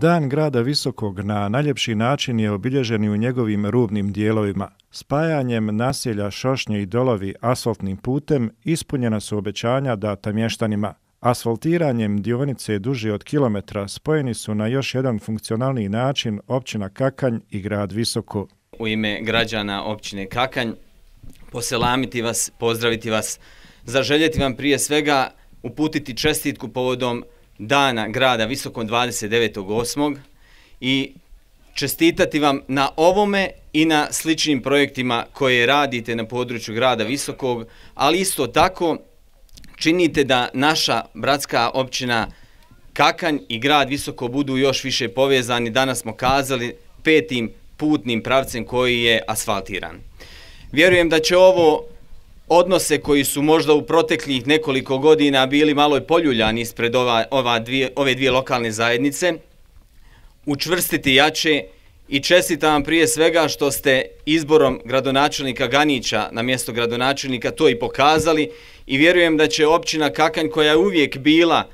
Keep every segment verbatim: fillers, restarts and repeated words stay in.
Dan grada Visokog na najljepši način je obilježen i u njegovim rubnim dijelovima. Spajanjem naselja Šošnje i Dolovi asfaltnim putem ispunjena su obećanja data mještanima. Asfaltiranjem dionice duže od kilometra spojeni su na još jedan funkcionalniji način općina Kakanj i grad Visoko. U ime građana općine Kakanj poselamiti vas, pozdraviti vas, zaželjeti vam prije svega uputiti čestitku povodom Dana grada Visokog dvadeset devetog osmog i čestitati vam na ovome i na sličnim projektima koje radite na području grada Visokog, ali isto tako činite da naša bratska općina Kakanj i grad Visoko budu još više povezani. Danas smo kazali petim putnim pravcem koji je asfaltiran. Vjerujem da će ovo odnose koji su možda u proteklih nekoliko godina bili malo poljuljani ispred ova, ova dvije, ove dvije lokalne zajednice učvrstiti jače i čestitam vam prije svega što ste izborom gradonačelnika Ganića na mjesto gradonačelnika to i pokazali i vjerujem da će općina Kakanj, koja je uvijek bila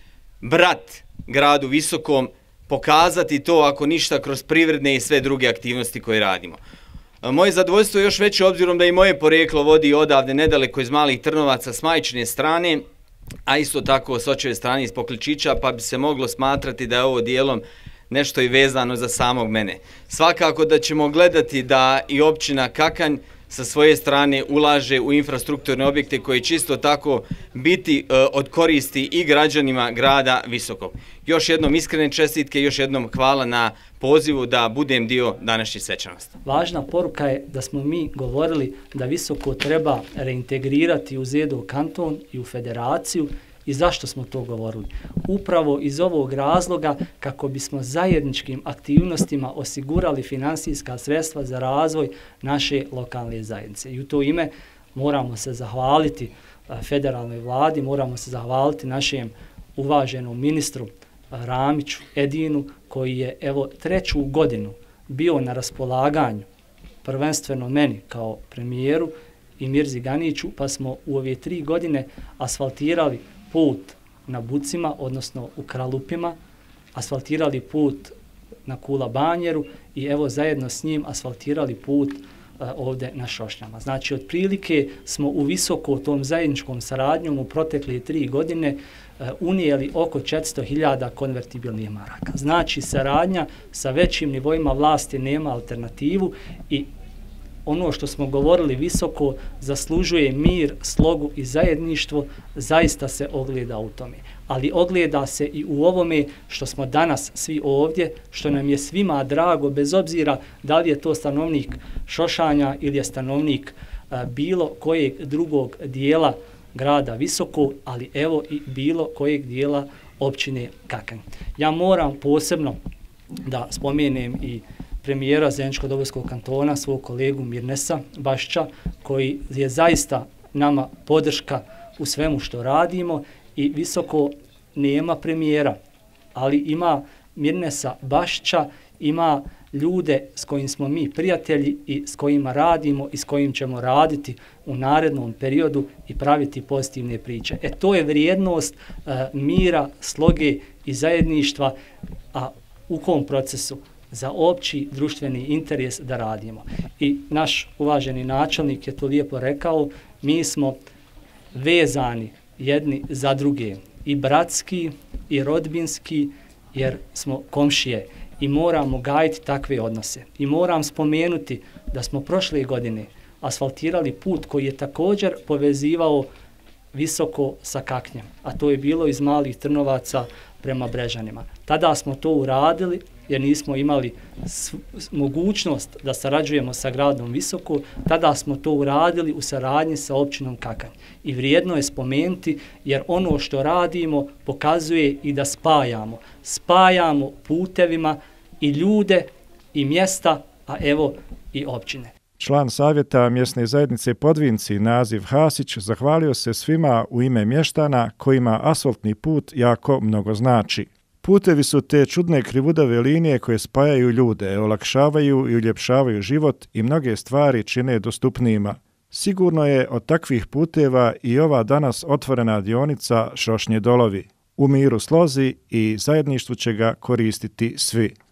brat gradu Visokom, pokazati to ako ništa kroz privredne i sve druge aktivnosti koje radimo. Moje zadovoljstvo je još veće obzirom da i moje porijeklo vodi odavde nedaleko iz Malih Trnovaca s majčine strane, a isto tako s očeve strane iz Pokličića, pa bi se moglo smatrati da je ovo dijelom nešto i vezano za samog mene. Svakako da ćemo gledati da i općina Kakanj sa svoje strane ulaže u infrastrukturne objekte koji će isto tako biti e, od koristi i građanima grada Visokog. Još jednom iskrene čestitke, još jednom hvala na pozivu da budem dio današnje svečanosti. Važna poruka je da smo mi govorili da Visoko treba reintegrirati u Zedo kanton i u federaciju. I zašto smo to govorili? Upravo iz ovog razloga kako bismo zajedničkim aktivnostima osigurali finansijska sredstva za razvoj naše lokalne zajednice. I u to ime moramo se zahvaliti federalnoj vladi, moramo se zahvaliti našem uvaženom ministru Ramiću Edinu, koji je evo treću godinu bio na raspolaganju prvenstveno meni kao premijeru i Mirzi Ganiću, pa smo u ove tri godine asfaltirali put na Bucima, odnosno u Kralupima, asfaltirali put na Kula Banjeru i evo zajedno s njim asfaltirali put uh, ovdje na Šošnjama. Znači, otprilike smo u Visoko tom zajedničkom saradnjom u protekle tri godine uh, unijeli oko četiristo hiljada konvertibilnih maraka. Znači, saradnja sa većim nivoima vlasti nema alternativu i ono što smo govorili, Visoko zaslužuje mir, slogu i zajedništvo, zaista se ogleda u tome. Ali ogleda se i u ovome što smo danas svi ovdje, što nam je svima drago, bez obzira da li je to stanovnik Šošanja ili je stanovnik a, bilo kojeg drugog dijela grada Visoko, ali evo i bilo kojeg dijela općine Kakanj. Ja moram posebno da spomenem i premijera Zeničko-Dobojskog kantona, svog kolegu Mirnesa Bašća, koji je zaista nama podrška u svemu što radimo i Visoko nema premijera, ali ima Mirnesa Bašća, ima ljude s kojim smo mi prijatelji i s kojima radimo i s kojim ćemo raditi u narednom periodu i praviti pozitivne priče. E to je vrijednost uh, mira, sloge i zajedništva, a u kom procesu? Za opći društveni interes da radimo. I naš uvaženi načelnik je to lijepo rekao, mi smo vezani jedni za druge, i bratski, i rodbinski, jer smo komšije i moramo gajiti takve odnose. I moram spomenuti da smo prošle godine asfaltirali put koji je također povezivao Visoko sa Kaknjem, a to je bilo iz Malih Trnovaca prema Brežanima. Tada smo to uradili jer nismo imali mogućnost da sarađujemo sa gradom Visoko, tada smo to uradili u saradnji sa općinom Kakanj. I vrijedno je spomenuti jer ono što radimo pokazuje i da spajamo. Spajamo putevima i ljude i mjesta, a evo i općine. Član savjeta mjesne zajednice Podvinci Naziv Hasić zahvalio se svima u ime mještana kojima asfaltni put jako mnogo znači. Putevi su te čudne krivudave linije koje spajaju ljude, olakšavaju i uljepšavaju život i mnoge stvari čine dostupnijima. Sigurno je od takvih puteva i ova danas otvorena dionica Šošnje Dolovi. u miru slozi i zajedništvu će ga koristiti svi.